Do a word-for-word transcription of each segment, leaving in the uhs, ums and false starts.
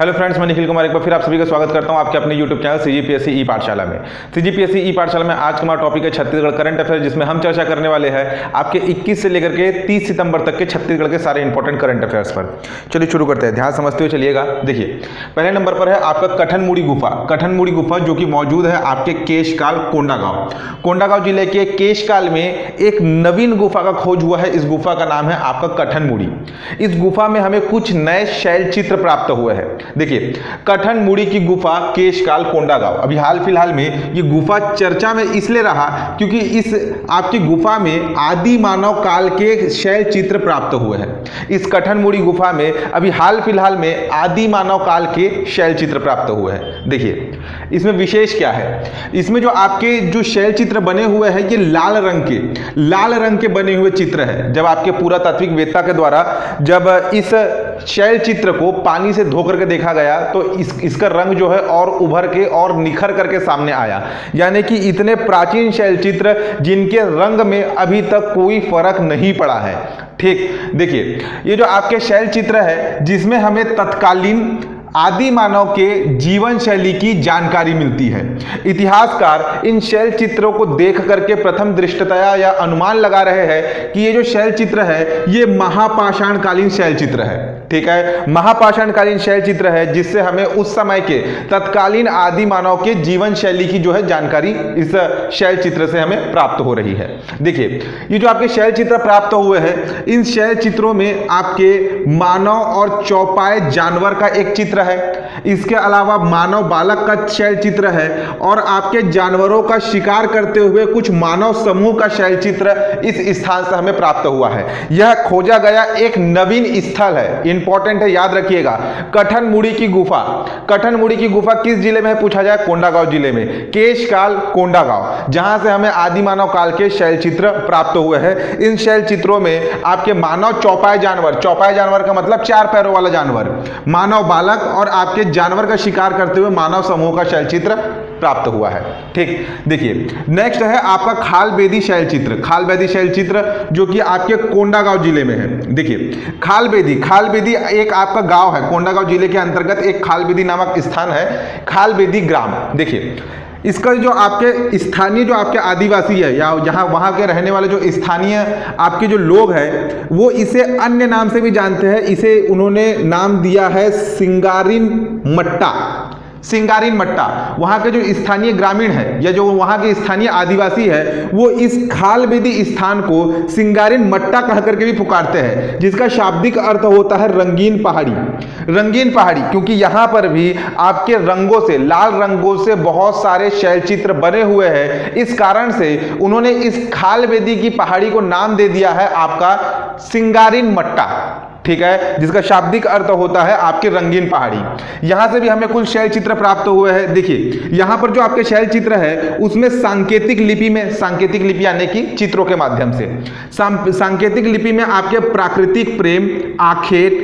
Hello friends, मैं निखिल कुमार एक बार फिर आप सभी का स्वागत करता हूं आपके अपने यूट्यूब चैनल सीजीपीएससी ई पाठशाला में। सीजीपीएससी ई पाठशाला में आज का हमारा टॉपिक है छत्तीसगढ़ करंट अफेयर, जिसमें हम चर्चा करने वाले हैं आपके इक्कीस से लेकर के तीस सितंबर तक के छत्तीसगढ़ के सारे इंपॉर्टेंट करंट अफेयर्स पर। चलिए शुरू करते हैं, ध्यान समझते हुए चलिएगा। देखिए, पहले नंबर पर है आपका कठनमुड़ी गुफा। कठनमुड़ी गुफा जो कि मौजूद है आपके केशकाल कोंडागांव कोंडागांव जिले के केशकाल में एक नवीन गुफा का खोज हुआ है। इस गुफा का नाम है आपका कठनमुड़ी। इस गुफा में हमें कुछ नए शैल चित्र प्राप्त हुए हैं। देखिए, कठनमुड़ी की गुफा केशकाल कोंडागांव, अभी हाल फिलहाल में ये गुफा चर्चा में इसलिए रहा क्योंकि इस आपकी गुफा में आदि मानव काल के शैल चित्र प्राप्त हुए हैं। इस कठनमुड़ी गुफा में अभी हाल फिलहाल में आदि मानव काल के शैल चित्र प्राप्त हुए हैं। देखिए, इसमें विशेष क्या है, इसमें जो आपके जो शैल चित्र बने हुए हैं ये लाल रंग के लाल रंग के बने हुए चित्र है। जब आपके पुरातात्विक वेत्ता के द्वारा जब इस शैल चित्र को पानी से धो करके देखा गया तो इस इसका रंग जो है और उभर के और निखर करके सामने आया। यानी कि इतने प्राचीन शैल चित्र जिनके रंग में अभी तक कोई फर्क नहीं पड़ा है। ठीक, देखिए, ये जो आपके शैल चित्र है जिसमें हमें तत्कालीन आदि मानव के जीवन शैली की जानकारी मिलती है। इतिहासकार इन शैल चित्रों को देख करके प्रथम दृष्टतया या अनुमान लगा रहे हैं कि ये जो शैल चित्र है ये महापाषाण कालीन शैल चित्र है। ठीक है, महापाषाण कालीन शैल चित्र है जिससे हमें उस समय के तत्कालीन आदि मानव के जीवन शैली की जो है जानकारी इस शैल चित्र से हमें प्राप्त हो रही है। देखिए, ये जो आपके शैल चित्र प्राप्त हुए हैं इन शैल चित्रों में आपके मानव और चौपाए जानवर का एक चित्र है। इसके अलावा मानव बालक का शैल चित्र है और आपके जानवरों का शिकार करते हुए कुछ मानव समूह का शैल चित्र इस स्थान से हमें प्राप्त हुआ है। यह खोजा गया एक नवीन स्थल है, इंपॉर्टेंट है, याद रखिएगा। कठनमुड़ी की गुफा कठनमुड़ी की गुफा किस जिले में है पूछा जाए, कोंडागांव जिले में, केशकाल कोंडागांव, जहां से हमें आदि मानव काल के शैल चित्र प्राप्त हुए हैं। इन शैल चित्रों में आपके मानव चौपाए जानवर चौपाए जानवर का मतलब चार पैरों वाला जानवर, मानव बालक और आपके जानवर का शिकार करते हुए मानव समूह का शैल चित्र प्राप्त हुआ है। ठीक, देखिए, नेक्स्ट है आपका खालबेदी शैल चित्र। खालबेदी शैल चित्र जो कि आपके कोंडागांव जिले में है। देखिए, खालबेदी खालबेदी एक आपका गांव है, कोंडागांव जिले के अंतर्गत एक खालबेदी नामक स्थान है, खालबेदी ग्राम। देखिए, इसका जो आपके स्थानीय जो आपके आदिवासी है या जहां वहां के रहने वाले जो स्थानीय आपके जो लोग हैं वो इसे अन्य नाम से भी जानते हैं। इसे उन्होंने नाम दिया है सिंगारिन मट्टा। सिंगारिन मट्टा वहां के जो स्थानीय ग्रामीण है या जो वहां के स्थानीय आदिवासी है वो इस खालबेदी स्थान को सिंगारिन मट्टा कह करके भी पुकारते हैं, जिसका शाब्दिक अर्थ होता है रंगीन पहाड़ी। रंगीन पहाड़ी क्योंकि यहां पर भी आपके रंगों से लाल रंगों से बहुत सारे शैल चित्र बने हुए हैं। इस कारण से उन्होंने इस खालबेदी की पहाड़ी को नाम दे दिया है आपका सिंगारिन मट्टा। ठीक है, जिसका शाब्दिक अर्थ होता है आपके रंगीन पहाड़ी। यहां से भी हमें कुछ शैल चित्र प्राप्त हुए हैं। देखिए, यहां पर जो आपके शैल चित्र है उसमें सांकेतिक लिपि में सांकेतिक लिपि यानी कि चित्रों के माध्यम से सांकेतिक लिपि में आपके प्राकृतिक प्रेम, आखेट,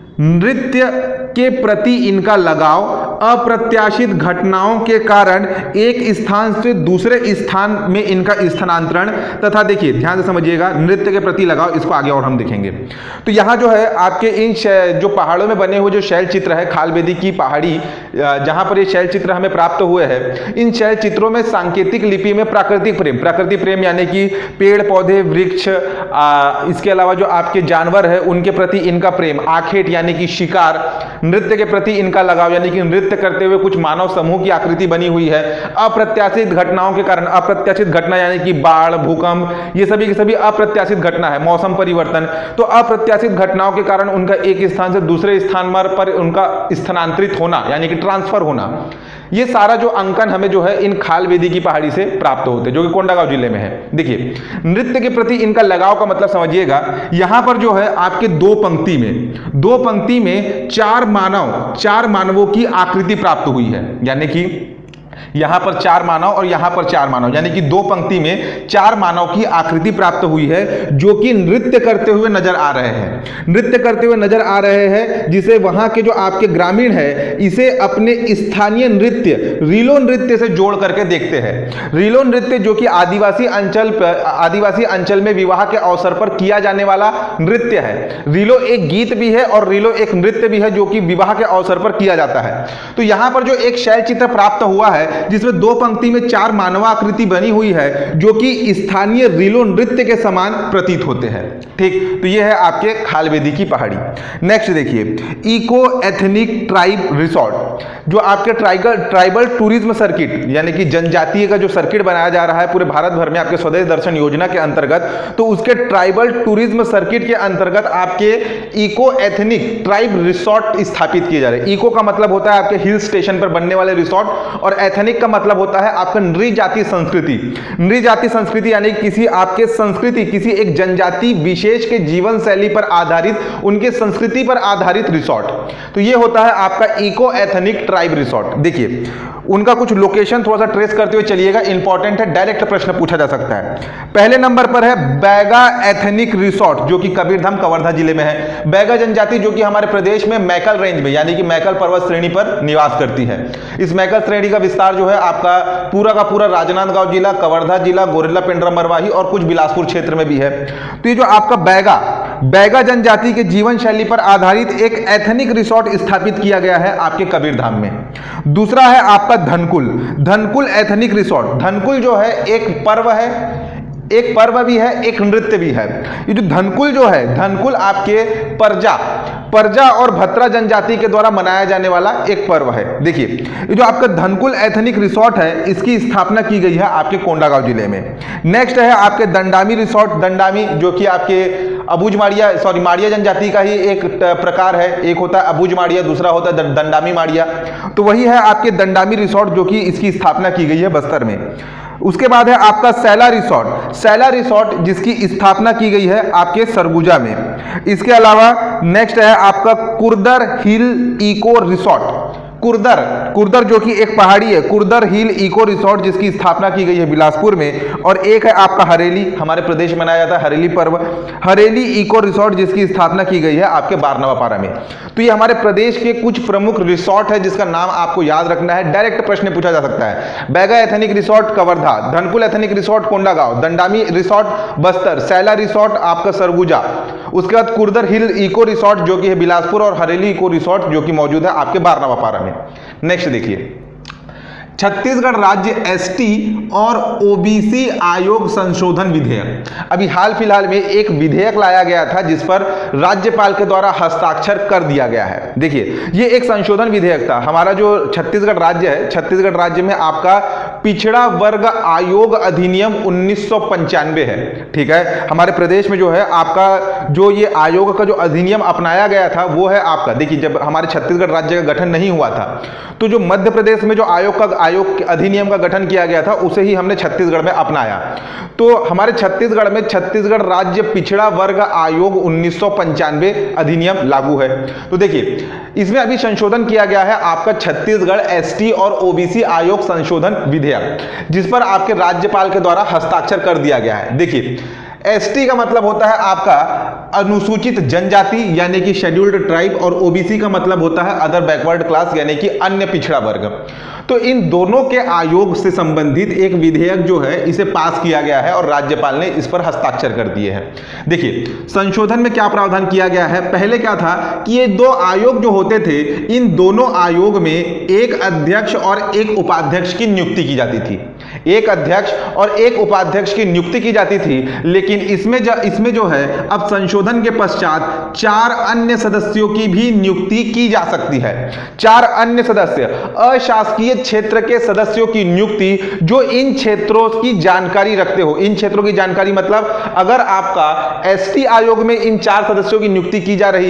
नृत्य के प्रति इनका लगाव, अप्रत्याशित घटनाओं के कारण एक स्थान से दूसरे स्थान में इनका स्थानांतरण तथा, देखिए ध्यान से समझिएगा, नृत्य के प्रति लगाव, इसको आगे और हम देखेंगे। तो यहाँ जो है आपके इन जो पहाड़ों में बने हुए जो शैल चित्र है, खालबेदी की पहाड़ी जहाँ पर ये शैल चित्र हमें प्राप्त हुए हैं, इन शैल चित्रों में सांकेतिक लिपि में प्राकृतिक प्रेम प्राकृतिक प्रेम यानी कि पेड़ पौधे वृक्ष, इसके अलावा जो आपके जानवर है उनके प्रति इनका प्रेम, आखेट यानी कि शिकार, नृत्य के प्रति इनका लगाव यानी कि नृत्य करते हुए कुछ मानव समूह की आकृति बनी हुई है, अप्रत्याशित घटनाओं के कारण, अप्रत्याशित घटना यानी कि बाढ़, भूकंप, ये सभी के सभी अप्रत्याशित घटना है, मौसम परिवर्तन, तो अप्रत्याशित घटनाओं के कारण उनका एक स्थान से दूसरे स्थान पर उनका स्थानांतरित होना यानी कि ट्रांसफर होना, ये सारा जो अंकन हमें जो है इन खालबेदी की पहाड़ी से प्राप्त होते हैं जो कि कोंडागांव जिले में है। देखिए, नृत्य के प्रति इनका लगाव का मतलब समझिएगा, यहां पर जो है आपके दो पंक्ति में दो पंक्ति में चार मानव चार मानवों की आकृति प्राप्त हुई है। यानी कि यहां पर चार मानव और यहां पर चार मानव, यानी कि दो पंक्ति में चार मानव की आकृति प्राप्त हुई है जो कि नृत्य करते हुए नजर आ रहे हैं नृत्य करते हुए नजर आ रहे हैं जिसे वहां के जो आपके ग्रामीण है इसे अपने स्थानीय नृत्य रीलो नृत्य से जोड़ करके देखते हैं। रीलो नृत्य जो कि आदिवासी अंचल पर आदिवासी अंचल में विवाह के अवसर पर किया जाने वाला नृत्य है। रीलो एक गीत भी है और रीलो एक नृत्य भी है जो कि विवाह के अवसर पर किया जाता है। तो यहां पर जो एक शैल चित्र प्राप्त हुआ है जिसमें दो पंक्ति में चार मानवाकृति बनी हुई है जो कि स्थानीय रीलो नृत्य के समान प्रतीत होते हैं। ठीक, तो ये है आपके खालवेदी की पहाड़ी। नेक्स्ट देखिए, इको एथनिक ट्राइब रिसोर्ट, जो आपके ट्राइबल ट्राइबल टूरिज्म सर्किट यानी कि जनजातीय का जो सर्किट बनाया जा रहा है पूरे भारत भर में आपके स्वदेश दर्शन योजना के अंतर्गत, तो उसके ट्राइबल टूरिज्म सर्किट के अंतर्गत आपके इको एथनिक ट्राइब रिसोर्ट स्थापित किए जा रहे हैं। इको का मतलब होता है आपके हिल स्टेशन पर बनने वाले रिसोर्ट और एथनिक का मतलब होता है आपका नृजाति संस्कृति। नृजाति संस्कृति यानी किसी आपके संस्कृति किसी एक जनजाति विशेष के जीवन शैली पर आधारित उनके संस्कृति पर आधारित रिसोर्ट, तो ये होता है आपका इको एथनिक ट्राइब रिसोर्ट। देखिए उनका कुछ लोकेशन थोड़ा सा ट्रेस करते हुए चलिएगा, इंपॉर्टेंट है, डायरेक्ट प्रश्न पूछा जा सकता है। पहले नंबर पर है बैगा एथनिक रिसोर्ट जो कि कबीरधाम कवर्धा जिले में है। बैगा जनजाति जो कि हमारे प्रदेश में मैकल रेंज में यानी कि मैकल पर्वत श्रेणी पर निवास करती है। इस मैकल श्रेणी का विस्तार जो है आपका पूरा का पूरा राजनांदगांव जिला, कवर्धा जिला, गोरिल्ला पेंड्रा मरवाही और कुछ बिलासपुर क्षेत्र में भी है। तो ये जो आपका बैगा बैगा जनजाति के जीवन शैली पर आधारित एक एथनिक रिसोर्ट स्थापित किया गया है आपके कबीरधाम में। दूसरा है आपका धनकुल धनकुल एथनिक रिसोर्ट। धनकुल जो है एक पर्व है, एक पर्व भी है, एक नृत्य भी है। ये जो धनकुल जो है, धनकुल आपके परजा परजा और भत्रा जनजाति के द्वारा मनाया जाने वाला एक पर्व है। देखिए ये जो आपका धनकुल एथनिक रिसोर्ट है इसकी स्थापना की गई है आपके कोंडागांव जिले में। नेक्स्ट है आपके दंडामी रिसोर्ट। दंडामी जो कि आपके अबुझ माड़िया सॉरी माड़िया जनजाति का ही एक प्रकार है, एक होता है अबुझ माड़िया, दूसरा होता है दंडामी माड़िया, तो वही है आपके दंडामी रिसोर्ट जो कि इसकी स्थापना की गई है बस्तर में। उसके बाद है आपका सैला रिसोर्ट। सैला रिसोर्ट जिसकी स्थापना की गई है आपके सरगुजा में। इसके अलावा नेक्स्ट है आपका कुर्दर हिल इको रिसोर्ट। कुर्दर कुर्दर जो कि एक पहाड़ी है, कुर्दर हिल इको रिसोर्ट जिसकी स्थापना की गई है बिलासपुर में। और एक है आपका हरेली, हमारे प्रदेश में मनाया जाता है हरेली पर्व, हरेली इको रिसोर्ट जिसकी स्थापना की गई है आपके बारनवापारा में। तो ये हमारे प्रदेश के कुछ प्रमुख रिसोर्ट है जिसका नाम आपको याद रखना है, डायरेक्ट प्रश्न पूछा जा सकता है। Baiga ethnic resort Kawardha, Dhankul ethnic resort Kondagaon, Dandami resort Bastar, Saila resort आपका सरगुजा, उसके बाद कुर्दर हिल इको रिसोर्ट जो कि है बिलासपुर और हरेली इको रिसोर्ट जो कि मौजूद है आपके बारनवापारा में। नेक्स्ट देखिए, छत्तीसगढ़ राज्य एसटी और ओबीसी आयोग संशोधन विधेयक। अभी हाल फिलहाल में एक विधेयक लाया गया था जिस पर राज्यपाल के द्वारा हस्ताक्षर कर दिया गया है। देखिए ये एक संशोधन विधेयक था। हमारा जो छत्तीसगढ़ राज्य है, छत्तीसगढ़ राज्य में आपका पिछड़ा वर्ग आयोग अधिनियम उन्नीस सौ पंचानवे है। ठीक है, हमारे प्रदेश में जो है आपका जो ये आयोग का जो अधिनियम अपनाया गया था वो है आपका, देखिए जब हमारे छत्तीसगढ़ राज्य का गठन नहीं हुआ था तो जो मध्य प्रदेश में जो आयोग का आयोग अधिनियम का गठन किया गया था उसे ही हमने छत्तीसगढ़ में अपनाया। तो हमारे छत्तीसगढ़ में छत्तीसगढ़ राज्य पिछड़ा वर्ग आयोग उन्नीस सौ पंचानवे अधिनियम लागू है। तो देखिए इसमें अभी संशोधन किया गया है आपका छत्तीसगढ़ एसटी और ओबीसी आयोग संशोधन विधेयक जिस पर आपके राज्यपाल के द्वारा हस्ताक्षर कर दिया गया है। देखिए एसटी का मतलब होता है आपका अनुसूचित जनजाति यानी कि शेड्यूल्ड ट्राइब और ओबीसी का मतलब होता है अदर बैकवर्ड क्लास यानी कि अन्य पिछड़ा वर्ग। तो इन दोनों के आयोग से संबंधित एक विधेयक जो है इसे पास किया गया है और राज्यपाल ने इस पर हस्ताक्षर कर दिए हैं। देखिए संशोधन में क्या प्रावधान किया गया है, पहले क्या था कि ये दो आयोग जो होते थे इन दोनों आयोग में एक अध्यक्ष और एक उपाध्यक्ष की नियुक्ति की जाती थी, एक अध्यक्ष और एक उपाध्यक्ष की नियुक्ति की जाती थी। लेकिन इसमें जो इसमें जो है अब संशोधन के पश्चात चार अन्य सदस्यों की भी नियुक्ति की जा सकती है। चार अन्य सदस्य अशासकीय क्षेत्र के सदस्यों की नियुक्ति जो इन क्षेत्रों की जानकारी रखते हो। इन क्षेत्रों की जानकारी मतलब अगर आपका एसटी आयोग में इन चार सदस्यों की नियुक्ति की जा रही है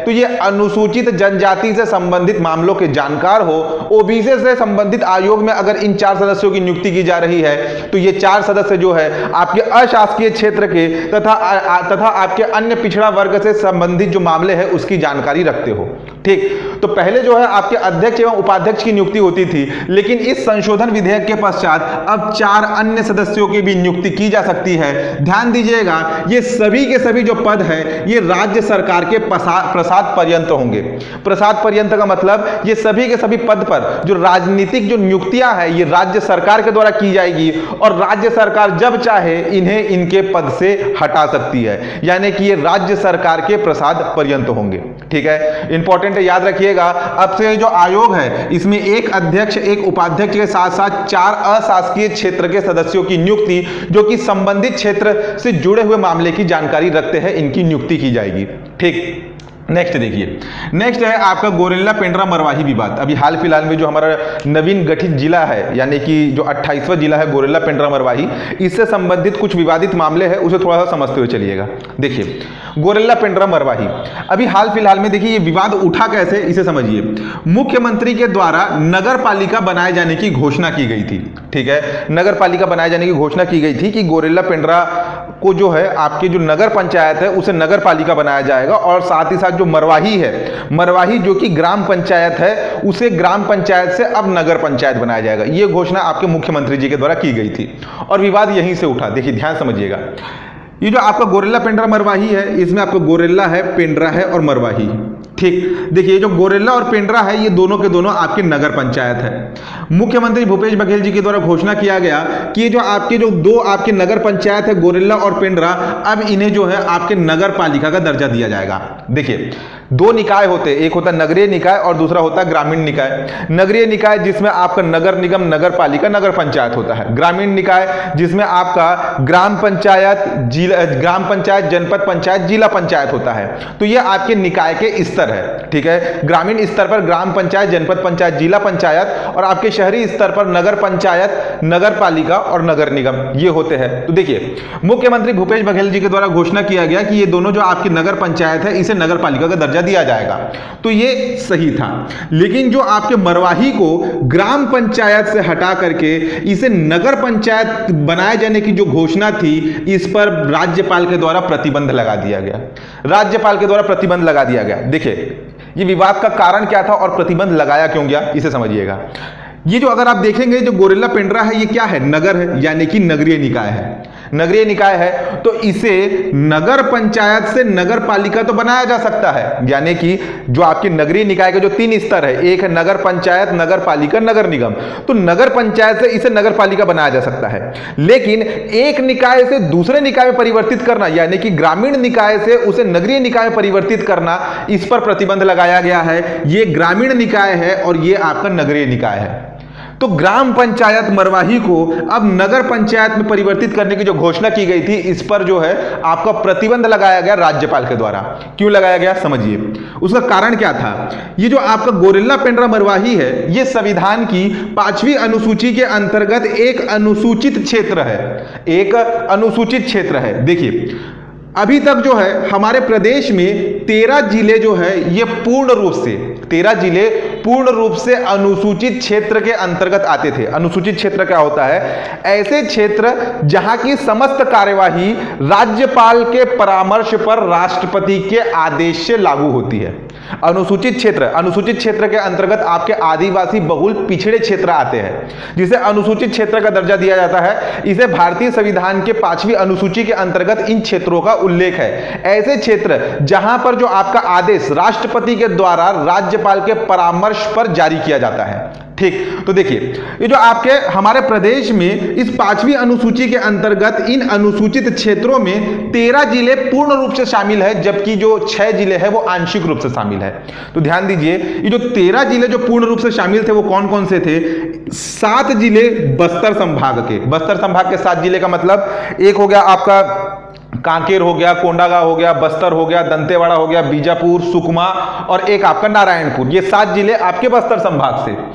तो ये अनुसूचित जनजाति से संबंधित मामलों के जानकार हो। ओबीसी से संबंधित आयोग में अगर इन चार सदस्यों की नियुक्ति की जा रही है तो ये चार सदस्य जो है आपके अशासकीय क्षेत्र के तथा तथा आपके अन्य पिछड़ा वर्ग से संबंधित जो मामले हैं उसकी जानकारी रखते हो। ठीक, तो पहले जो है आपके अध्यक्ष एवं उपाध्यक्ष की नियुक्ति होती थी, लेकिन इस संशोधन विधेयक के पश्चात अब चार अन्य सदस्यों की भी नियुक्ति की जा सकती है। ध्यान दीजिएगा, ये सभी के सभी जो पद है ये राज्य सरकार के प्रसाद पर्यंत होंगे। प्रसाद पर्यंत का मतलब ये सभी के सभी पद पर जो राजनीतिक जो नियुक्तियां है ये राज्य सरकार के द्वारा की जाएगी और राज्य सरकार जब चाहे इन्हें इनके पद से हटा सकती है, यानी कि ये राज्य सरकार के प्रसाद पर्यंत होंगे। ठीक है, इंपॉर्टेंट है, याद रखिएगा। अब से जो आयोग है इसमें एक अध्यक्ष एक उपाध्यक्ष के साथ साथ चार अशासकीय क्षेत्र के सदस्यों की नियुक्ति जो कि संबंधित क्षेत्र से जुड़े हुए मामले की जानकारी रखते हैं इनकी नियुक्ति की जाएगी। ठीक, नेक्स्ट देखिए, नेक्स्ट है आपका गोरेला पेंड्रा मरवाही विवाद। अभी हाल फिलहाल में जो हमारा नवीन गठित जिला है यानी कि जो अट्ठाईसवां जिला है गोरेला पेंड्रा मरवाही, इससे संबंधित कुछ विवादित मामले हैं, उसे थोड़ा सा समझते हुए चलिएगा। देखिए गोरेला पेंड्रा मरवाही, अभी हाल फिलहाल में देखिए ये विवाद उठा कैसे, इसे समझिए। मुख्यमंत्री के द्वारा नगर पालिका बनाए जाने की घोषणा की गई थी। ठीक है, नगर पालिका बनाए जाने की घोषणा की गई थी कि गोरेला पेंड्रा को जो है आपकी जो नगर पंचायत है उसे नगर पालिका बनाया जाएगा और साथ ही साथ जो मरवाही है, मरवाही जो कि ग्राम पंचायत है उसे ग्राम पंचायत से अब नगर पंचायत बनाया जाएगा। यह घोषणा आपके मुख्यमंत्री जी के द्वारा की गई थी और विवाद यहीं से उठा। देखिए ध्यान समझिएगा, ये जो आपका गोरेला पेंड्रा मरवाही है इसमें आपका गोरेला है, पेंड्रा है और मरवाही। ठीक, देखिए जो गोरेला और पेंड्रा है ये दोनों के दोनों आपके नगर पंचायत है। मुख्यमंत्री भूपेश बघेल जी के द्वारा घोषणा किया गया कि ये जो आपके जो दो आपके नगर पंचायत है गोरेला और पेंड्रा, अब इन्हें जो है आपके नगर पालिका का दर्जा दिया जाएगा। देखिए दो निकाय होते हैं, एक होता है नगरीय निकाय और दूसरा होता है ग्रामीण निकाय। नगरीय निकाय जिसमें आपका नगर निगम, नगर पालिका, नगर पंचायत होता है। ग्रामीण निकाय जिसमें आपका ग्राम पंचायत, जिला ग्राम पंचायत, जनपद पंचायत, जिला पंचायत होता है। तो ये आपके निकाय के स्तर है। ठीक है, ग्रामीण स्तर पर ग्राम पंचायत, जनपद पंचायत, जिला पंचायत और आपके शहरी स्तर पर नगर पंचायत, नगर पालिका और नगर निगम, ये होते हैं। तो देखिए मुख्यमंत्री भूपेश बघेल जी के द्वारा घोषणा किया गया कि ये दोनों जो आपकी नगर पंचायत है इसे नगर पालिका का दर्जा दिया जाएगा, तो ये सही था। लेकिन जो आपके मरवाही को ग्राम पंचायत से हटा करके इसे नगर पंचायत बनाए जाने की जो घोषणा थी इस पर राज्यपाल के द्वारा प्रतिबंध लगा दिया गया। राज्यपाल के द्वारा प्रतिबंध लगा दिया गया। देखिए ये विवाद का कारण क्या था और प्रतिबंध लगाया क्यों गया, इसे समझिएगा। ये जो अगर आप देखेंगे जो गोरेला पेंड्रा है ये क्या है, नगर है, यानी कि नगरीय निकाय है। नगरीय निकाय है तो इसे नगर पंचायत से नगर पालिका तो बनाया जा सकता है, यानी कि जो आपके नगरीय निकाय के जो तीन स्तर है, एक है नगर पंचायत, नगर पालिका, नगर निगम, तो नगर पंचायत से इसे नगर पालिका बनाया जा सकता है। लेकिन एक निकाय से दूसरे निकाय में परिवर्तित करना, यानी कि ग्रामीण निकाय से उसे नगरीय निकाय में परिवर्तित करना, इस पर प्रतिबंध लगाया गया है। ये ग्रामीण निकाय है और ये आपका नगरीय निकाय है। तो ग्राम पंचायत मरवाही को अब नगर पंचायत में परिवर्तित करने की जो घोषणा की गई थी इस पर जो है आपका प्रतिबंध लगाया गया राज्यपाल के द्वारा। क्यों लगाया गया समझिए, उसका कारण क्या था। ये जो आपका गोरेला पेंड्रा मरवाही है ये संविधान की पांचवी अनुसूची के अंतर्गत एक अनुसूचित क्षेत्र है, एक अनुसूचित क्षेत्र है। देखिए अभी तक जो है हमारे प्रदेश में तेरह जिले जो है ये पूर्ण रूप से तेरह जिले पूर्ण रूप से अनुसूचित क्षेत्र के अंतर्गत आते थे। अनुसूचित क्षेत्र क्या होता है, ऐसे क्षेत्र जहां की समस्त कार्यवाही राज्यपाल के परामर्श पर राष्ट्रपति के आदेश से लागू होती है। अनुसूचित क्षेत्र, अनुसूचित क्षेत्र के अंतर्गत आपके आदिवासी बहुल पिछड़े क्षेत्र आते हैं जिसे अनुसूचित क्षेत्र का दर्जा दिया जाता है। इसे भारतीय संविधान के पांचवी अनुसूची के अंतर्गत इन क्षेत्रों का उल्लेख है। ऐसे क्षेत्र जहां पर जो आपका आदेश राष्ट्रपति के द्वारा राज्यपाल के परामर्श पर जारी किया जाता है। ठीक, तो देखिए ये जो आपके हमारे प्रदेश में इस पांचवी अनुसूची के अंतर्गत इन अनुसूचित क्षेत्रों में तेरह जिले पूर्ण रूप से शामिल है, जबकि जो छह जिले हैं वो आंशिक रूप से शामिल है। तो ध्यान दीजिए ये जो तेरह जिले जो पूर्ण रूप से शामिल थे वो कौन कौन से थे। सात जिले बस्तर संभाग के, बस्तर संभाग के सात जिले का मतलब एक हो गया आपका कांकेर हो गया, कोंडागांव हो गया, बस्तर हो गया, दंतेवाड़ा हो गया, बीजापुर, सुकमा और एक आपका नारायणपुर। ये सात जिले आपके बस्तर संभाग से।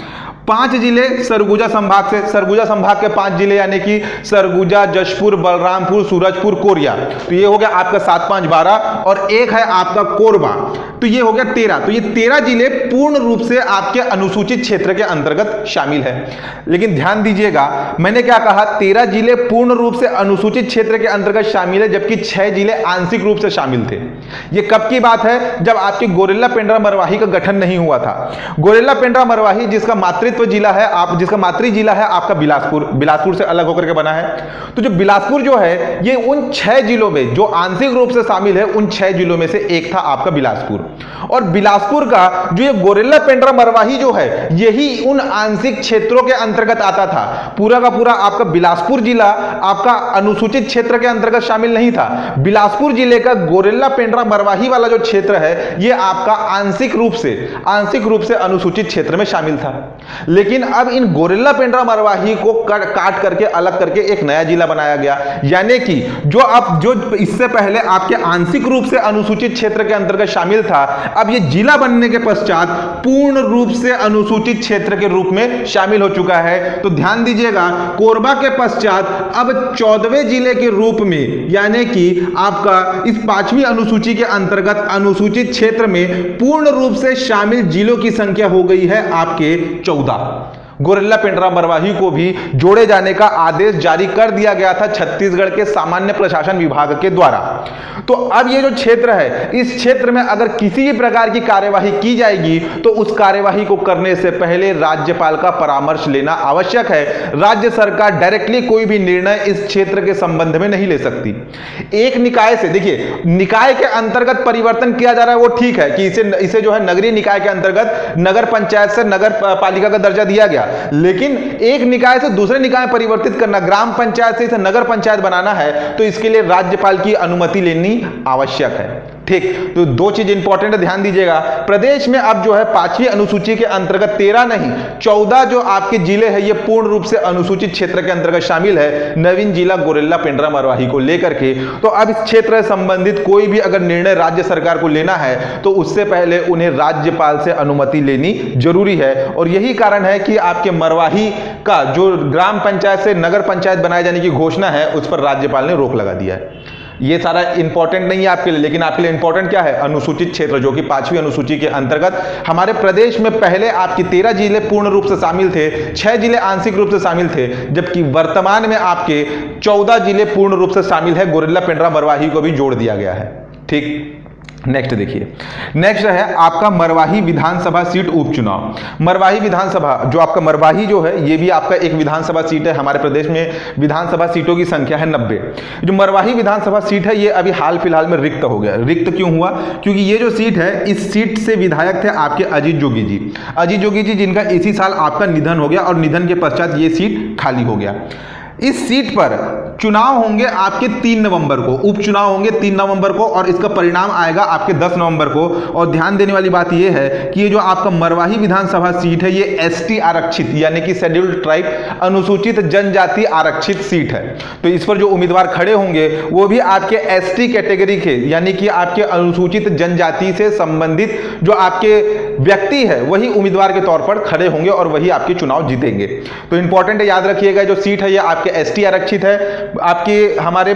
पांच जिले सरगुजा संभाग से, सरगुजा संभाग के पांच जिले यानी कि सरगुजा, जशपुर, बलरामपुर, सूरजपुर, कोरिया, तो ये हो गया आपका सात पांच बारह, और एक है आपका कोरबा, तो ये हो गया तेरह। तो ये तेरह जिले पूर्ण रूप से आपके अनुसूचित क्षेत्र के अंतर्गत शामिल है। लेकिन ध्यान दीजिएगा, मैंने क्या कहा, तेरह जिले पूर्ण रूप से अनुसूचित क्षेत्र के अंतर्गत शामिल है, जबकि छह जिले आंशिक रूप से शामिल थे। ये कब की बात है, जब आपके गोरेला पेंड्रा मरवाही का गठन नहीं हुआ था। गोरेला पेंड्रा मरवाही जिसका मातृत्व जिला है आप जिसका मातृ जिला है आपका बिलासपुर, बिलासपुर से अलग होकर के बना है। तो जो बिलासपुर जो है ये उन छह जिलों में जो आंशिक रूप से शामिल है, उन छह जिलों में से एक था आपका बिलासपुर। और बिलासपुर का जो ये गोरेला पेंड्रा मरवाही जो है यही उन आंशिक क्षेत्रों के अंतर्गत आता था। पूरा का पूरा आपका बिलासपुर जिला आपका अनुसूचित क्षेत्र के अंतर्गत शामिल नहीं था। बिलासपुर जिले का गोरेला पेंड्रा मरवाही वाला जो क्षेत्र है ये आपका आंशिक रूप से आंशिक रूप से अनुसूचित क्षेत्र में शामिल था। लेकिन अब इन गोरेला पेंड्रा मरवाही को काट करके अलग करके एक नया जिला बनाया गया, यानी कि जो अब जो इससे पहले आपके आंशिक रूप से अनुसूचित क्षेत्र के अंतर्गत शामिल था, अब ये जिला बनने के पश्चात पूर्ण रूप से अनुसूचित क्षेत्र के रूप में शामिल हो चुका है। तो ध्यान दीजिएगा, कोरबा के पश्चात अब चौदहवें जिले के रूप में यानी कि आपका इस पांचवी अनुसूची के अंतर्गत अनुसूचित क्षेत्र में पूर्ण रूप से शामिल जिलों की संख्या हो गई है आपके चौदह। गोरेला पेंड्रा मरवाही को भी जोड़े जाने का आदेश जारी कर दिया गया था छत्तीसगढ़ के सामान्य प्रशासन विभाग के द्वारा। तो अब ये जो क्षेत्र है, इस क्षेत्र में अगर किसी भी प्रकार की कार्यवाही की जाएगी तो उस कार्यवाही को करने से पहले राज्यपाल का परामर्श लेना आवश्यक है। राज्य सरकार डायरेक्टली कोई भी निर्णय इस क्षेत्र के संबंध में नहीं ले सकती। एक निकाय से, देखिए निकाय के अंतर्गत परिवर्तन किया जा रहा है वो ठीक है कि इसे इसे जो है नगरीय निकाय के अंतर्गत नगर पंचायत से नगर पालिका का दर्जा दिया गया, लेकिन एक निकाय से दूसरे निकाय में परिवर्तित करना, ग्राम पंचायत से इसे नगर पंचायत बनाना है, तो इसके लिए राज्यपाल की अनुमति लेनी आवश्यक है। ठीक, तो दो चीज इंपॉर्टेंट है, ध्यान दीजिएगा। प्रदेश में अब जो है पांचवी अनुसूची के अंतर्गत तेरह नहीं चौदह जो आपके जिले हैं ये पूर्ण रूप से अनुसूचित क्षेत्र के अंतर्गत शामिल है, नवीन जिला गोरेला पेंड्रा मरवाही को लेकर के। तो अब इस क्षेत्र से संबंधित कोई भी अगर निर्णय राज्य सरकार को लेना है तो उससे पहले उन्हें राज्यपाल से अनुमति लेनी जरूरी है। और यही कारण है कि आपके मरवाही का जो ग्राम पंचायत से नगर पंचायत बनाए जाने की घोषणा है उस पर राज्यपाल ने रोक लगा दिया है। ये सारा इंपॉर्टेंट नहीं है आपके लिए, लेकिन आपके लिए इंपॉर्टेंट क्या है, अनुसूचित क्षेत्र जो कि पांचवी अनुसूची के अंतर्गत हमारे प्रदेश में पहले आपके तेरह जिले पूर्ण रूप से शामिल थे, छह जिले आंशिक रूप से शामिल थे, जबकि वर्तमान में आपके चौदह जिले पूर्ण रूप से शामिल है। गोरेला पेंड्रा मरवाही को भी जोड़ दिया गया है। ठीक, नेक्स्ट देखिए, नेक्स्ट है आपका मरवाही विधानसभा सीट उपचुनाव। मरवाही विधानसभा जो आपका मरवाही जो है ये भी आपका एक विधानसभा सीट है। हमारे प्रदेश में विधानसभा सीटों की संख्या है नब्बे। जो मरवाही विधानसभा सीट है ये अभी हाल फिलहाल में रिक्त हो गया। रिक्त क्यों हुआ, क्योंकि ये जो सीट है इस सीट से विधायक थे आपके अजीत जोगी जी। अजीत जोगी जी जिनका इसी साल आपका निधन हो गया और निधन के पश्चात ये सीट खाली हो गया। इस सीट पर चुनाव होंगे आपके तीन नवंबर को, उपचुनाव होंगे तीन नवंबर को और इसका परिणाम आएगा आपके दस नवंबर को। और ध्यान देने वाली बात यह है कि ये जो आपका मरवाही विधानसभा सीट है ये एसटी आरक्षित यानी कि शेड्यूल्ड ट्राइब अनुसूचित जनजाति आरक्षित सीट है। तो इस पर जो उम्मीदवार खड़े होंगे वो भी आपके एसटी कैटेगरी के यानी कि आपके अनुसूचित जनजाति से संबंधित जो आपके व्यक्ति है वही उम्मीदवार के तौर पर खड़े होंगे और वही आपके चुनाव जीतेंगे। तो इंपॉर्टेंट है, याद रखिएगा जो सीट है ये आपके एसटी आरक्षित है। आपके हमारे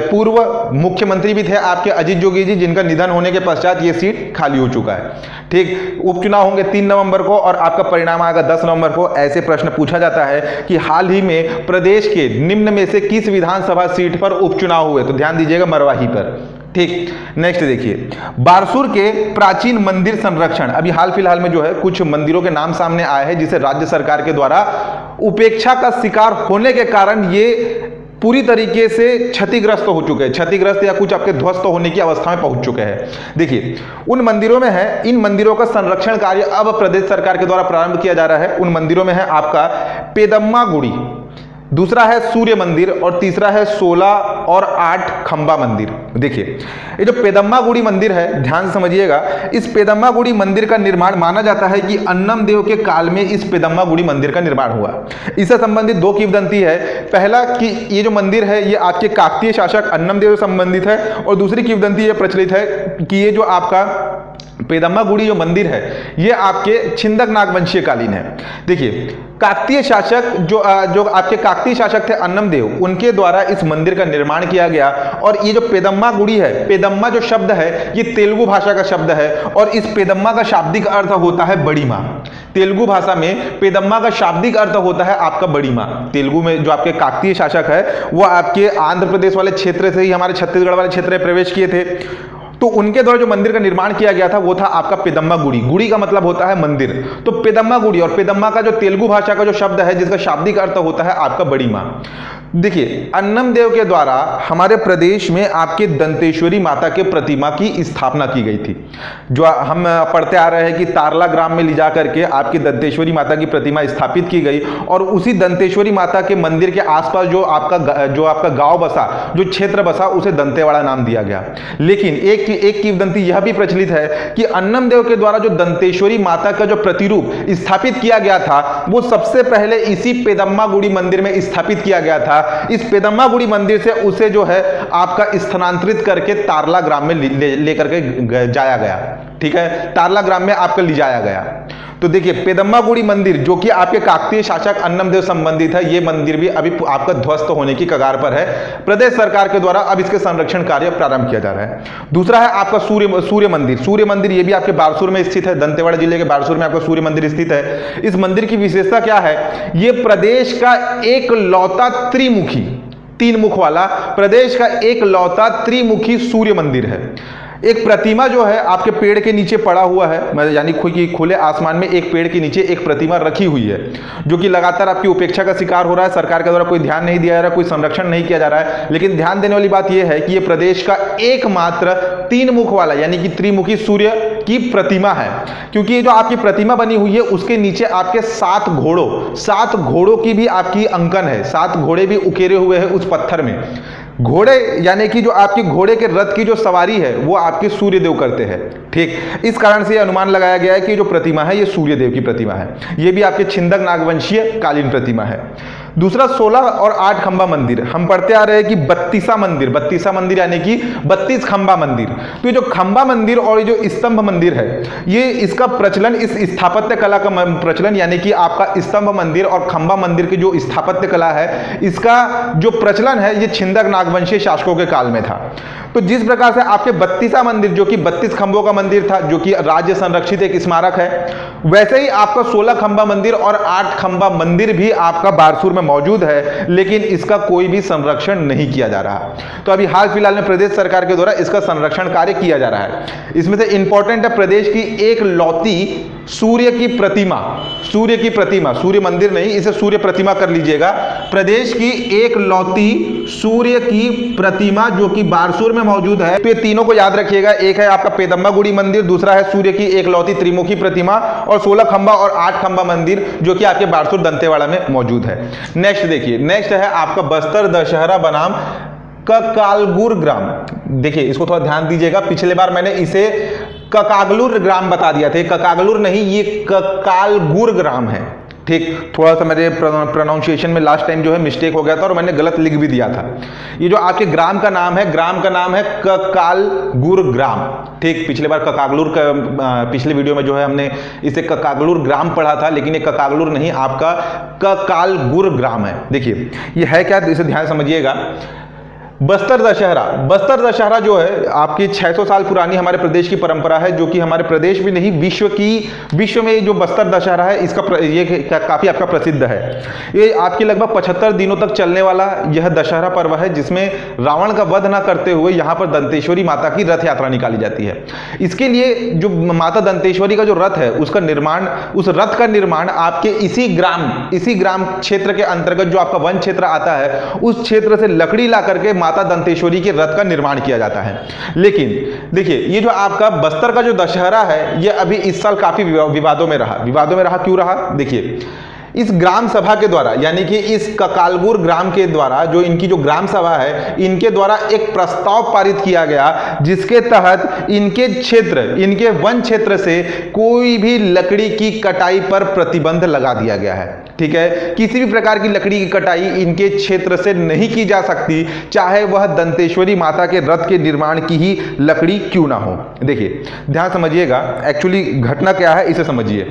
पूर्व मुख्यमंत्री भी थे आपके अजीत जोगी जी जिनका निधन होने के पश्चात ये सीट खाली हो चुका है। ठीक, उपचुनाव होंगे तीन नवंबर को और आपका परिणाम आएगा दस नवंबर को। ऐसे प्रश्न पूछा जाता है कि हाल ही में प्रदेश के निम्न में से किस विधानसभा सीट पर उपचुनाव हुए, तो ध्यान दीजिएगा मरवाही पर। ठीक, नेक्स्ट देखिए, बारसूर के प्राचीन मंदिर संरक्षण। अभी हाल फिलहाल में जो है कुछ मंदिरों के नाम सामने आए हैं जिसे राज्य सरकार के द्वारा उपेक्षा का शिकार होने के कारण ये पूरी तरीके से क्षतिग्रस्त हो चुके हैं, क्षतिग्रस्त या कुछ आपके ध्वस्त होने की अवस्था में पहुंच चुके हैं। देखिए उन मंदिरों में है, इन मंदिरों का संरक्षण कार्य अब प्रदेश सरकार के द्वारा प्रारंभ किया जा रहा है। उन मंदिरों में है आपका पेदम्मा गुड़ी, दूसरा है सूर्य मंदिर और तीसरा है सोलह और आठ खंबा मंदिर। देखिए ये जो पेदम्मा गुड़ी मंदिर है ध्यान से समझिएगा, इस पेदम्मा गुड़ी मंदिर का निर्माण माना जाता है कि अन्नम देव के काल में इस पेदम्मा गुड़ी मंदिर का निर्माण हुआ। इससे संबंधित दो किंवदंती है। पहला कि ये जो मंदिर है ये आपके काकतीय शासक अन्नम देव से संबंधित है और दूसरी किंवदंती ये प्रचलित है कि ये जो आपका पेदम्मा गुड़ी जो मंदिर है ये आपके छिंदक नागवंशीय कालीन है। देखिए काकतीय शासक जो जो आपके काकतीय शासक थे अन्नम देव, उनके द्वारा इस मंदिर का निर्माण किया गया। और ये जो पेदम्मा गुड़ी है, पेदम्मा जो शब्द है ये तेलुगु भाषा का शब्द है और इस पेदम्मा का शाब्दिक अर्थ होता है बड़ी माँ। तेलुगु भाषा में पेदम्मा का शाब्दिक अर्थ होता है आपका बड़ी माँ। तेलुगु में जो आपके काकतीय शासक है वो आपके आंध्र प्रदेश वाले क्षेत्र से ही हमारे छत्तीसगढ़ वाले क्षेत्र में प्रवेश किए थे, तो उनके द्वारा जो मंदिर का निर्माण किया गया था वो था आपका पेदम्मा गुड़ी। गुड़ी का मतलब होता है मंदिर, तो पेदम्मा गुड़ी और पेदम्मा का जो तेलुगु भाषा का जो शब्द है जिसका शाब्दिक अर्थ होता है आपका बड़ी माँ। देखिए अन्नम देव के द्वारा हमारे प्रदेश में आपके दंतेश्वरी माता के प्रतिमा की स्थापना की गई थी। जो हम पढ़ते आ रहे हैं कि तारला ग्राम में ले जा करके आपकी दंतेश्वरी माता की प्रतिमा स्थापित की गई और उसी दंतेश्वरी माता के मंदिर के आसपास जो आपका जो आपका गांव बसा, जो क्षेत्र बसा, उसे दंतेवाड़ा नाम दिया गया। लेकिन एक एक किंवदंती यह भी प्रचलित है कि अन्नम देव के द्वारा जो दंतेश्वरी माता का जो प्रतिरूप स्थापित किया गया था वो सबसे पहले इसी पेदम्मा गुड़ी मंदिर में स्थापित किया गया था। इस पेदम्मा गुड़ी मंदिर से उसे जो है आपका स्थानांतरित करके तारला ग्राम में ले लेकर के जाया गया। ठीक है, तारला ग्राम में आपका ले जाया गया। तो देखिए पेदम्मा गुड़ी मंदिर जो कि आपके काकतीय शासक अन्नम देव संबंधित है, ये मंदिर भी अभी आपका ध्वस्त होने की कगार पर है। प्रदेश सरकार के द्वारा अब इसके संरक्षण कार्य प्रारंभ किया जा रहा है। दूसरा है आपका सूर्य सूर्य मंदिर। सूर्य मंदिर ये भी आपके बारसूर में स्थित है, दंतेवाड़ा जिले के बारसूर में आपका सूर्य मंदिर स्थित है। इस मंदिर की विशेषता क्या है, ये प्रदेश का एक लौता त्रिमुखी, तीन मुख वाला प्रदेश का एक लौता त्रिमुखी सूर्य मंदिर है। एक प्रतिमा जो है आपके पेड़ के नीचे पड़ा हुआ है, यानी कि खुले आसमान में एक पेड़ के नीचे एक प्रतिमा रखी हुई है जो कि लगातार आपकी उपेक्षा का शिकार हो रहा है। सरकार के द्वारा कोई ध्यान नहीं दिया जा रहा है, कोई संरक्षण नहीं किया जा रहा है। लेकिन ध्यान देने वाली बात यह है कि यह प्रदेश का एकमात्र तीन मुख वाला यानी कि त्रिमुखी सूर्य की प्रतिमा है, क्योंकि ये जो आपकी प्रतिमा बनी हुई है उसके नीचे आपके सात घोड़ों सात घोड़ों की भी आपकी अंकन है। सात घोड़े भी उकेरे हुए हैं उस पत्थर में। घोड़े यानी कि जो आपके घोड़े के रथ की जो सवारी है वो आपके सूर्यदेव करते हैं। ठीक, इस कारण से यह अनुमान लगाया गया है कि जो प्रतिमा है ये सूर्यदेव की प्रतिमा है। ये भी आपके छिंदक नागवंशीय कालीन प्रतिमा है। दूसरा सोलह और आठ खंबा मंदिर। हम पढ़ते आ रहे हैं कि बत्तीसा मंदिर, बत्तीसा मंदिर यानी कि बत्तीस खंबा मंदिर। तो ये जो खंबा मंदिर और ये जो स्तंभ मंदिर है, ये इसका प्रचलन, इस स्थापत्य कला का प्रचलन यानी कि आपका स्तंभ मंदिर और खंबा मंदिर की जो स्थापत्य कला है इसका जो प्रचलन है ये छिंदक नागवंशीय शासकों के काल में था। तो जिस प्रकार से आपके बत्तीसा मंदिर जो कि बत्तीस खंभों का मंदिर था, जो कि राज्य संरक्षित एक स्मारक है, वैसे ही आपका सोलह खंबा मंदिर और आठ खंबा मंदिर भी आपका बारसूर में मौजूद है, लेकिन इसका कोई भी संरक्षण नहीं किया जा रहा। तो अभी हाल फिलहाल में प्रदेश सरकार के द्वारा इसका संरक्षण कार्य किया जा रहा है। इसमें से इंपॉर्टेंट है प्रदेश की एक लौती सूर्य की प्रतिमा, सूर्य की प्रतिमा, सूर्य मंदिर नहीं, इसे सूर्य प्रतिमा कर लीजिएगा। प्रदेश की एक लौती सूर्य की प्रतिमा जो कि बारसूर में मौजूद है। तो ये तीनों को याद रखिएगा, एक है आपका पेदम्मा गुड़ी मंदिर, दूसरा है सूर्य की एक लौती त्रिमुखी प्रतिमा और सोलह खंबा और आठ खंबा मंदिर जो कि आपके बारसूर दंतेवाड़ा में मौजूद है। नेक्स्ट देखिए, नेक्स्ट है आपका बस्तर दशहरा बनाम ककालगुर ग्राम। देखिए इसको थोड़ा ध्यान दीजिएगा, पिछले बार मैंने इसे ककागलुर ग्राम बता दिया था, ककागलुर नहीं ये ककालगुर ग्राम है। ठीक, थोड़ा सा मेरे प्रोनाउंसिएशन में लास्ट टाइम जो है मिस्टेक हो गया था और मैंने गलत लिख भी दिया था। ये जो आपके ग्राम का नाम है, ग्राम का नाम है ककालगुर ग्राम। ठीक, पिछले बार ककागलुर का पिछले वीडियो में जो है हमने इसे ककागलुर ग्राम पढ़ा था, लेकिन ये ककागलुर नहीं आपका ककालगुर ग्राम है। देखिए ये है क्या, इसे ध्यान समझिएगा। बस्तर दशहरा, बस्तर दशहरा जो है आपकी छह सौ साल पुरानी हमारे प्रदेश की परंपरा है, जो कि हमारे प्रदेश में नहीं विश्व की विश्व में जो बस्तर दशहरा है इसका प्र, ये काफ़ी आपका प्रसिद्ध है। ये आपकी लगभग पचहत्तर दिनों तक चलने वाला यह दशहरा पर्व है, जिसमें रावण का वध न करते हुए यहाँ पर दंतेश्वरी माता की रथ यात्रा निकाली जाती है। इसके लिए जो माता दंतेश्वरी का जो रथ है उसका निर्माण, उस रथ का निर्माण आपके इसी ग्राम इसी ग्राम क्षेत्र के अंतर्गत जो आपका वन क्षेत्र आता है उस क्षेत्र से लकड़ी ला करके माता दंतेश्वरी के रथ का निर्माण किया जाता है। लेकिन देखिए ये जो आपका बस्तर का जो दशहरा है ये अभी इस साल काफी विवादों में रहा। विवादों में रहा क्यों रहा, देखिए इस ग्राम सभा के द्वारा, यानी कि इस ककालगुर ग्राम के द्वारा, जो इनकी जो ग्राम सभा है, इनके द्वारा एक प्रस्ताव पारित किया गया जिसके तहत इनके क्षेत्र, इनके वन क्षेत्र से कोई भी लकड़ी की कटाई पर प्रतिबंध लगा दिया गया है। ठीक है, किसी भी प्रकार की लकड़ी की कटाई इनके क्षेत्र से नहीं की जा सकती, चाहे वह दंतेश्वरी माता के रथ के निर्माण की ही लकड़ी क्यों ना हो। देखिए ध्यान समझिएगा, एक्चुअली घटना क्या है इसे समझिए।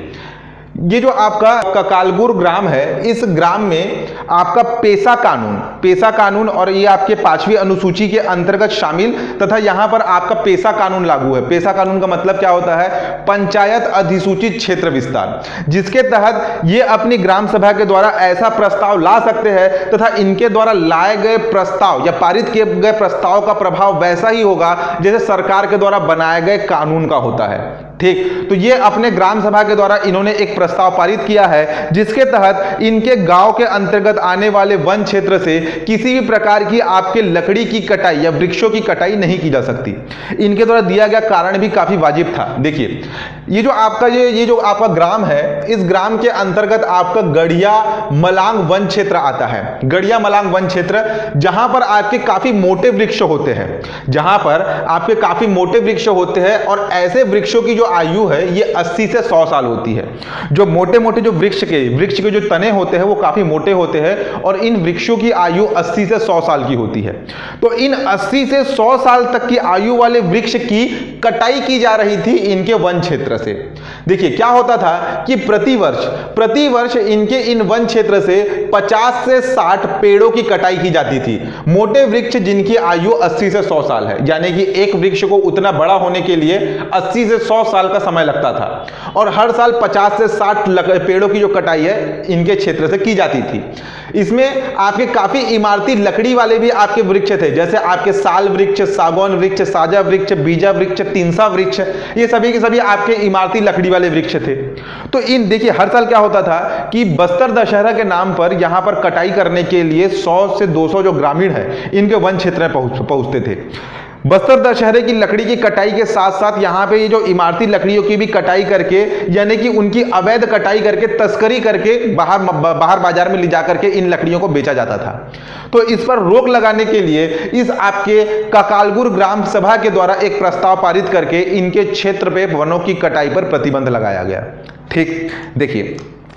ये जो आपका ककालगुर ग्राम है, इस ग्राम में आपका पेशा कानून, पेशा कानून और ये आपके पांचवी अनुसूची के अंतर्गत शामिल, तथा यहां पर आपका पेशा कानून लागू है। पेशा कानून का मतलब क्या होता है? पंचायत अधिसूचित क्षेत्र विस्तार, जिसके तहत ये अपनी ग्राम सभा के द्वारा ऐसा प्रस्ताव ला सकते हैं तथा इनके द्वारा लाए गए प्रस्ताव या पारित किए गए प्रस्ताव का प्रभाव वैसा ही होगा जैसे सरकार के द्वारा बनाए गए कानून का होता है। ठीक, तो ये अपने ग्राम सभा के द्वारा इन्होंने एक प्रस्ताव पारित किया है जिसके तहत इनके गांव के अंतर्गत आने वाले वन क्षेत्र से किसी भी प्रकार की आपके लकड़ी की कटाई या वृक्षों की कटाई नहीं की जा सकती। इनके द्वारा दिया गया कारण भी काफी वाजिब था। देखिए ये जो आपका ये ये जो आपका ग्राम है, इस ग्राम के अंतर्गत आपका गढ़िया मलांग वन क्षेत्र आता है। गढ़िया मलांग वन क्षेत्र, जहां पर आपके काफी मोटे वृक्ष होते हैं, जहां पर आपके काफी मोटे वृक्ष होते हैं और ऐसे वृक्षों की जो आयु है ये अस्सी से सौ साल होती है। जो मोटे मोटे जो वृक्ष के वृक्ष के जो तने होते हैं वो काफी मोटे होते हैं और इन वृक्षों की आयु अस्सी से सौ साल की होती है। तो इन अस्सी से सौ साल तक की आयु वाले वृक्ष की कटाई की जा रही थी इनके वन क्षेत्र से। देखिए क्या होता था कि प्रतिवर्ष प्रतिवर्ष इनके इन वन क्षेत्र से पचास से साठ पेड़ों की कटाई की जाती थी। मोटे वृक्ष जिनकी आयु अस्सी से सौ साल है, यानी कि एक वृक्ष को उतना बड़ा होने के लिए अस्सी से सौ साल का समय लगता था और हर साल पचास से साठ पेड़ों की जो कटाई है इनके क्षेत्र से की जाती थी। इसमें आपके काफी इमारती लकड़ी वाले भी आपके वृक्ष थे, जैसे आपके साल वृक्ष, सागौन वृक्ष, साजा वृक्ष, बीजा वृक्ष, तीनसा वृक्ष, ये सभी के सभी आपके इमारती लकड़ी वाले वृक्ष थे। तो इन देखिए हर साल क्या होता था कि बस्तर दशहरा के नाम पर यहां पर कटाई करने के लिए सौ से दो सौ जो ग्रामीण है इनके वन क्षेत्र में पहुंच पहुंचते थे। बस्तर दशहरे की लकड़ी की कटाई के साथ साथ यहाँ पे ये जो इमारती लकड़ियों की भी कटाई करके, यानी कि उनकी अवैध कटाई करके, तस्करी करके बाहर बाहर बाजार में ले जा करके इन लकड़ियों को बेचा जाता था। तो इस पर रोक लगाने के लिए इस आपके ककालगुर ग्राम सभा के द्वारा एक प्रस्ताव पारित करके इनके क्षेत्र पे वनों की कटाई पर प्रतिबंध लगाया गया। ठीक, देखिए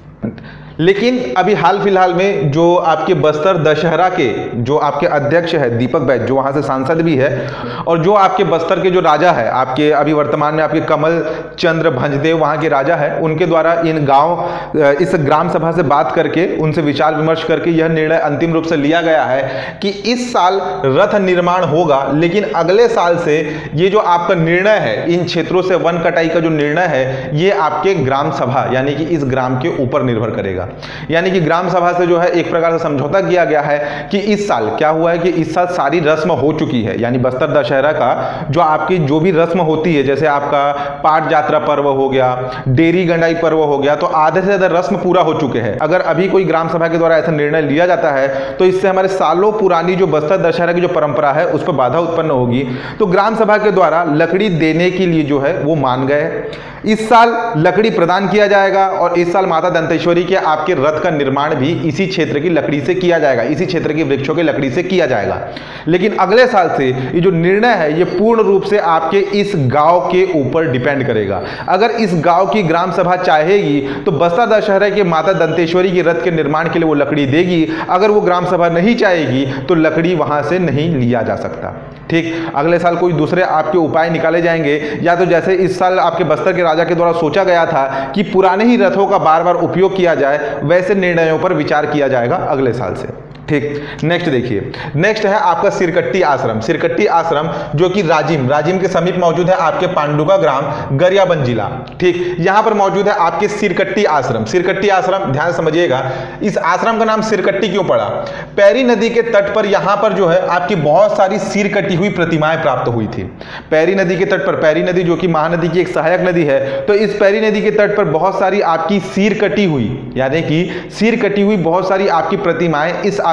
लेकिन अभी हाल फिलहाल में जो आपके बस्तर दशहरा के जो आपके अध्यक्ष है दीपक बैज, जो वहां से सांसद भी है, और जो आपके बस्तर के जो राजा है आपके अभी वर्तमान में आपके कमल चंद्र भंजदेव वहां के राजा है, उनके द्वारा इन गांव इस ग्राम सभा से बात करके उनसे विचार विमर्श करके यह निर्णय अंतिम रूप से लिया गया है कि इस साल रथ निर्माण होगा, लेकिन अगले साल से ये जो आपका निर्णय है इन क्षेत्रों से वन कटाई का जो निर्णय है ये आपके ग्राम सभा यानी कि इस ग्राम के ऊपर निर्भर करेगा। यानी कि ग्राम सभा से जो है एक प्रकार से समझौता किया गया है कि इस साल क्या हुआ है कि इस साल सारी रस्म हो चुकी है, यानी बस्तर दशहरा का जो आपकी जो भी रस्म होती है, जैसे आपका पाट यात्रा पर्व हो गया, डेरी गंडाई पर्व हो गया, तो आधे से ज्यादा रस्म पूरा हो चुके हैं। अगर अभी कोई ग्राम सभा के द्वारा ऐसा निर्णय लिया जाता है तो इससे हमारे सालों पुरानी जो बस्तर दशहरा की जो परंपरा है उस पर बाधा उत्पन्न होगी। तो ग्राम सभा के द्वारा लकड़ी देने के लिए जो है वो मान गए। इस साल लकड़ी प्रदान किया जाएगा और इस साल माता दंतेश्वरी के आपके रथ का निर्माण भी इसी क्षेत्र की लकड़ी से किया जाएगा, इसी क्षेत्र की वृक्षों की लकड़ी से किया जाएगा। लेकिन अगले साल से ये जो निर्णय है ये पूर्ण रूप से आपके इस गांव के ऊपर डिपेंड करेगा। अगर इस गांव की ग्राम सभा चाहेगी तो बस्तर दशहरा के माता दंतेश्वरी के रथ के निर्माण के लिए वो लकड़ी देगी, अगर वो ग्राम सभा नहीं चाहेगी तो लकड़ी वहां से नहीं लिया जा सकता। ठीक, अगले साल कोई दूसरे आपके उपाय निकाले जाएंगे, या तो जैसे इस साल आपके बस्तर के राजा के द्वारा सोचा गया था कि पुराने ही रथों का बार बार उपयोग किया जाए, वैसे निर्णयों पर विचार किया जाएगा अगले साल से। ठीक, नेक्स्ट देखिए, नेक्स्ट है आपका सिरकट्टी आश्रम। सिरकट्टी आश्रम जो कि राजिम राजिम के समीप मौजूद है आपके पांडुका ग्राम गरियाबंद जिला। ठीक, यहां पर मौजूद है आपके सिरकट्टी आश्रम। सिरकट्टी आश्रम ध्यान समझिएगा, इस आश्रम का नाम सिरकट्टी क्यों पड़ा? पैरी नदी के तट पर यहां पर जो है आपकी बहुत सारी सिर कटी हुई प्रतिमाएं प्राप्त हुई थी। पैरी नदी के तट पर, पैरी नदी जो कि महानदी की एक सहायक नदी है, तो इस पैरी नदी के तट पर बहुत सारी आपकी सिर कटी हुई, यानी कि सिर कटी हुई बहुत सारी आपकी प्रतिमाएं इस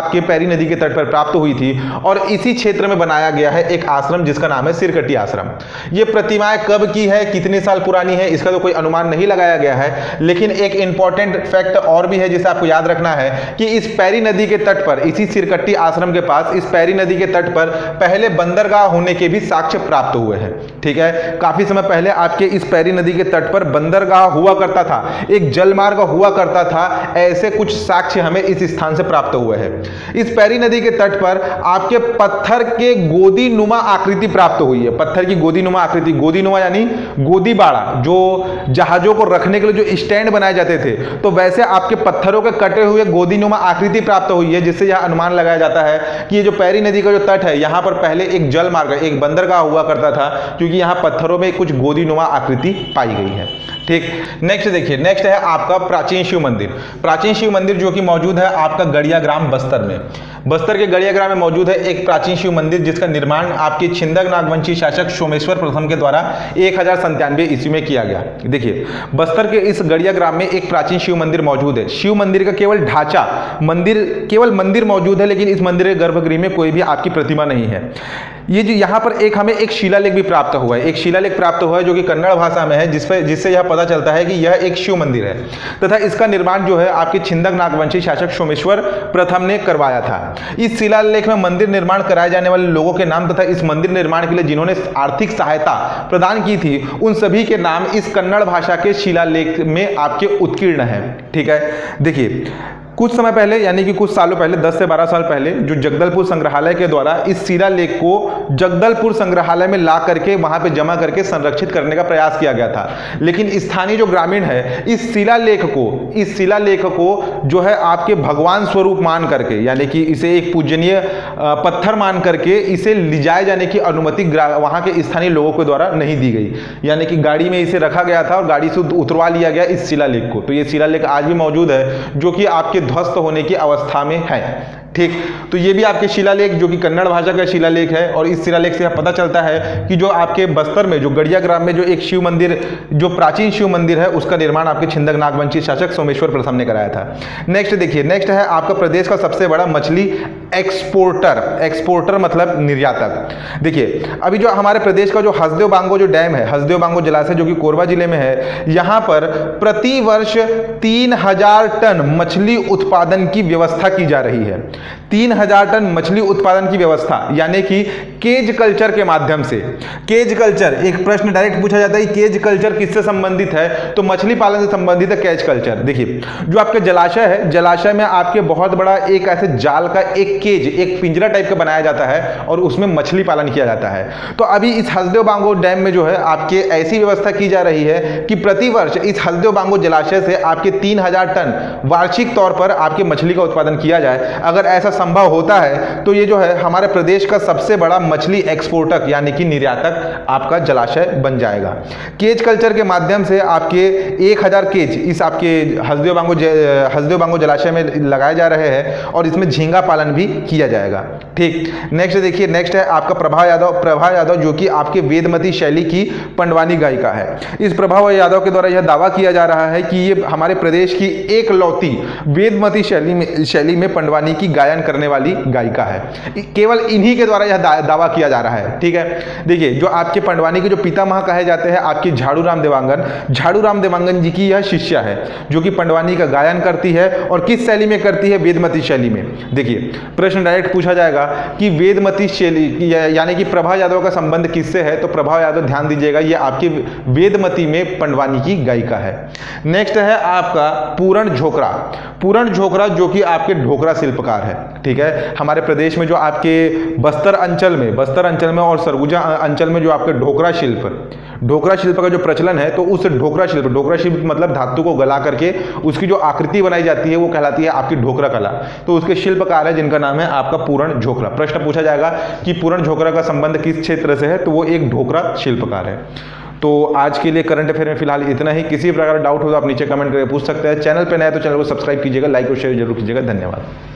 आपके पैरी नदी के तट पर प्राप्त हुई थी और इसी क्षेत्र में बनाया गया है एक आश्रम जिसका नाम है सिरकटी आश्रम। ये प्रतिमाएं कब की है, कितने साल पुरानी है, इसका तो कोई अनुमान नहीं लगाया गया है, लेकिन एक इंपॉर्टेंट फैक्ट और भी है जिसे आपको याद रखना है कि इस पैरी नदी के तट पर, इसी सिरकटी आश्रम के पास इस पैरी नदी के तट पर पहले बंदरगाह होने के भी साक्ष्य प्राप्त हुए हैं। ठीक है, काफी समय पहले आपके इस पैरी नदी के तट पर बंदरगाह हुआ करता था, एक जलमार्ग हुआ करता था, ऐसे कुछ साक्ष्य हमें इस स्थान से प्राप्त हुए हैं। इस पैरी नदी के तट पर आपके पत्थर के गोदी नुमा आकृति प्राप्त हुई है। पत्थर की गोदी नुमा आकृति, गोदी नुमा यानी गोदी बाड़ा, जो जहाजों को रखने के लिए जो स्टैंड बनाए जाते थे, तो वैसे आपके पत्थरों के कटे हुए गोदी नुमा आकृति प्राप्त हुई है, जिससे यह अनुमान लगाया जाता है कि ये जो पैरी नदी का जो तट है, यहाँ पर पहले एक जल मार्ग, एक बंदरगाह हुआ करता था, क्योंकि यहाँ पत्थरों में कुछ गोदी नुमा आकृति पाई गई है। ठीक, नेक्स्ट देखिए, नेक्स्ट है आपका प्राचीन शिव मंदिर। प्राचीन शिव मंदिर जो कि मौजूद है आपका गड़िया ग्राम बस्तर में। बस्तर के गड़िया ग्राम में मौजूद है एक प्राचीन शिव मंदिर जिसका निर्माण आपके छिंदक नागवंशी शासक सोमेश्वर प्रथम के द्वारा एक हजार संतानवे ईस्वी में किया गया। देखिए, बस्तर के इस गड़िया ग्राम में एक प्राचीन शिव मंदिर मौजूद है। शिव मंदिर का केवल ढांचा, मंदिर केवल मंदिर मौजूद है, लेकिन इस मंदिर के गर्भगृह में कोई भी आपकी प्रतिमा नहीं है। ये जो यहाँ पर एक हमें एक शिलालेख भी प्राप्त हुआ है, एक शिलालेख प्राप्त हुआ है जो कि कन्नड़ भाषा में है, जिसपे जिससे यह पता चलता है कि यह एक शिव मंदिर है तथा इसका निर्माण जो है आपके छिंदक नागवंशी शासक सोमेश्वर प्रथम ने करवाया था। इस शिलालेख में मंदिर निर्माण कराए जाने वाले लोगों के नाम तथा इस मंदिर निर्माण के लिए जिन्होंने आर्थिक सहायता प्रदान की थी, उन सभी के नाम इस कन्नड़ भाषा के शिलालेख में आपके उत्कीर्ण है। ठीक है, देखिए, कुछ समय पहले यानी कि कुछ सालों पहले, दस से बारह साल पहले, जो जगदलपुर संग्रहालय के द्वारा इस शिलालेख को जगदलपुर संग्रहालय में ला करके वहां पे जमा करके संरक्षित करने का प्रयास किया गया था, लेकिन स्थानीय जो ग्रामीण है इस शिलालेख को इस शिलालेख को जो है आपके भगवान स्वरूप मान करके, यानी कि इसे एक पूजनीय पत्थर मान करके इसे ले जाए जाने की अनुमति वहां के स्थानीय लोगों के द्वारा नहीं दी गई, यानी कि गाड़ी में इसे रखा गया था और गाड़ी से उतरवा लिया गया इस शिलालेख को। तो ये शिलालेख आज भी मौजूद है जो कि आपके ध्वस्त होने की अवस्था में है। ठीक, तो ये भी आपके शिलालेख जो कि कन्नड़ भाषा का शिलालेख है, और इस शिलालेख से पता चलता है कि जो आपके बस्तर में जो गड़िया ग्राम में जो एक शिव मंदिर, जो प्राचीन शिव मंदिर है, उसका निर्माण आपके छिंदक नागवंशी शासक सोमेश्वर प्रथम ने कराया था। नेक्स्ट देखिए, नेक्स्ट है आपका प्रदेश का सबसे बड़ा मछली एक्सपोर्टर। एक्सपोर्टर मतलब निर्यातक। देखिए, अभी जो हमारे प्रदेश का जो हसदेव बांगो जो डैम है, हसदेव बांगो जलाशय जो कि कोरबा जिले में है, यहाँ पर प्रति वर्ष तीन हजार टन मछली उत्पादन की व्यवस्था की जा रही है। तीन हजार टन मछली उत्पादन की व्यवस्था, यानी कि केज कल्चर के माध्यम से। केज कल्चर, एक प्रश्न डायरेक्ट पूछा जाता है कि केज कल्चर किससे संबंधित है, तो मछली पालन से संबंधित है केज कल्चर। देखिए, जो आपके जलाशय है, जलाशय में आपके बहुत बड़ा एक ऐसे जाल का एक केज, एक पिंजरा टाइप का बनाया जाता है और उसमें मछली पालन किया जाता है। तो अभी इस हसदेव बांगो डैम में जो है आपके ऐसी व्यवस्था की जा रही है कि प्रति वर्ष इस हसदेव बांगो जलाशय से आपके तीन हजार टन वार्षिक तौर पर आपके मछली का उत्पादन किया जाए। अगर ऐसा संभव होता है तो ये जो है हमारे प्रदेश का सबसे बड़ा मछली एक्सपोर्टक यानी कि निर्यातक आपका जलाशय बन जाएगा। केज कल्चर के माध्यम से आपके एक हजार केज इस आपके हसदेव बांगो हसदेव बांगो जलाशय में लगाए जा रहे हैं और इसमें झींगा पालन भी किया जाएगा। ठीक, नेक्स्ट देखिए, नेक्स्ट है आपका प्रभा यादव। प्रभा यादव जो कि आपके वेदमती शैली की पंडवानी गायिका है। इस प्रभा यादव के द्वारा यह दावा किया जा रहा है कि ये हमारे प्रदेश की एक लौती वेदमती शैली में शैली में पंडवानी की गायन करने वाली गायिका है। केवल इन्हीं के द्वारा यह दा, दावा किया जा रहा है। ठीक है, देखिए, जो आपके पंडवानी के जो पितामह कहे जाते हैं आपकी झाड़ू राम देवांगन, झाड़ू राम देवांगन जी की यह शिष्या है जो कि पंडवानी का गायन करती है और किस शैली में करती है, वेदमती शैली में। देखिए, प्रश्न डायरेक्ट पूछा जाएगा कि वेदमती शैली यानी कि प्रभा यादव का संबंध किससे है, तो प्रभा यादव ध्यान दीजिएगा ये आपकी वेदमती में पंडवानी की गायिका है। नेक्स्ट है आपका पूरण झोकरा। पूरण झोकरा जो कि आपके ढोकरा शिल्पकार है। ठीक है, हमारे प्रदेश में जो आपके बस्तर अंचल में बस्तर अंचल में और सरगुजा अंचल में जो आपके ढोकरा शिल्प ढोकरा शिल्प का जो प्रचलन है, तो उस ढोकरा शिल्प ढोकरा शिल्प मतलब धातु को गला करके उसकी जो आकृति बनाई जाती है वो कहलाती है आपकी ढोकरा कला। तो उसके शिल्पकार है जिनका नाम है आपका पूरण झोकरा। प्रश्न पूछा जाएगा कि पूरण झोकरा का संबंध किस क्षेत्र से है, तो वो एक ढोकरा शिल्पकार है। तो आज के लिए करंट अफेयर में फिलहाल इतना ही। किसी प्रकार का डाउट हो तो आप नीचे कमेंट करके पूछ सकते हैं। चैनल पर नए तो चैनल को सब्सक्राइब कीजिएगा, लाइक और शेयर जरूर कीजिएगा। धन्यवाद।